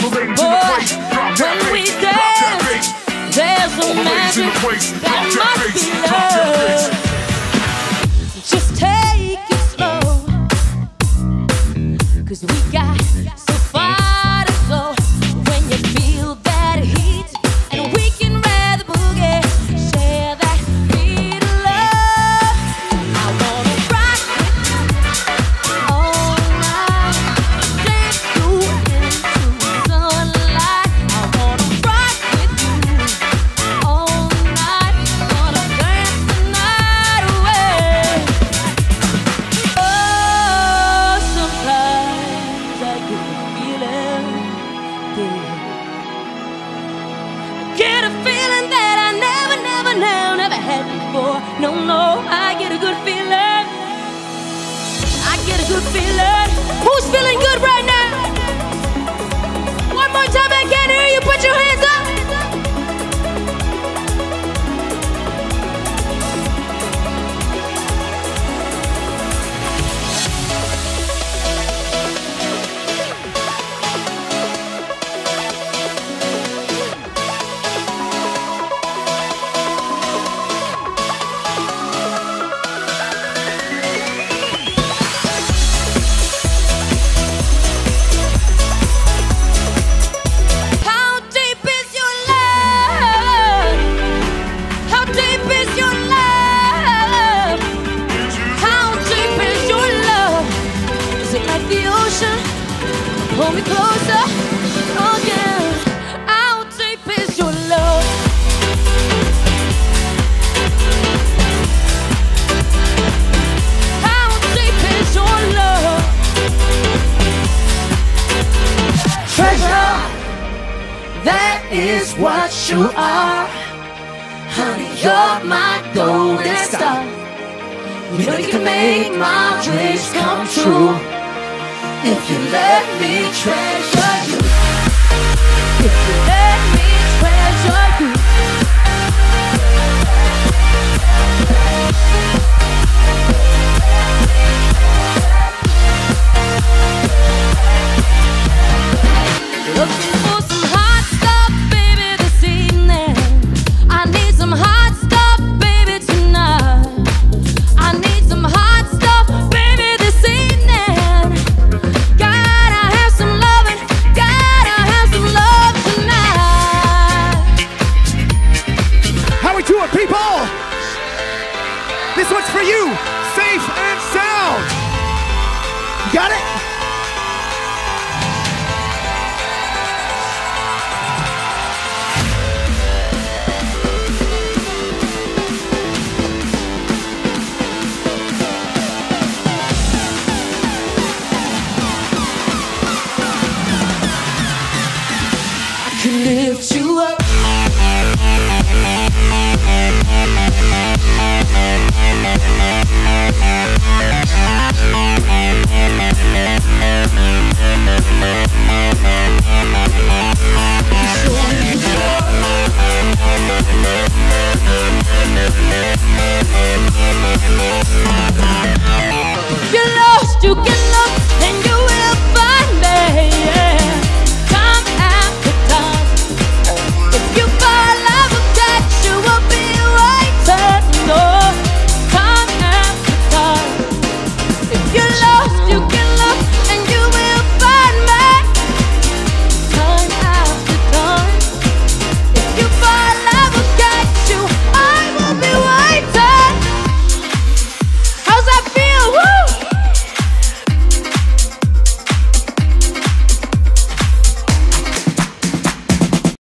Boy, when we dance, there's a magic that must be love. Just take it slow, 'cause we got so far to go. When you feel that heat, and we can ride the boogie, share that beat of love. I wanna rock with you all night, dance you into the sunlight. I wanna rock with you all night, gonna dance the night away. Oh, sometimes I get a feeling, yeah. Get a feeling that I never had before. No, I get a good feeling. I get a good feeling. Who's feeling good right now? One more time, I can't hear you. Put your hands up. How deep is your love? How deep is your love? How deep is your love? Is it like the ocean? Pull me closer. Oh yeah. How deep is your love? How deep is your love? Treasure, that is what you are. Honey, you're my golden star. You know you can make my dreams come true if you let me treasure you. If you let me treasure you. Looking for some hot stuff, baby, this evening. I need some hot stuff, baby, tonight. I need some hot stuff, baby, this evening. Gotta have some loving, gotta have some love tonight. How we doing, people? This one's for you, safe and sound. You got it? Can lift you up.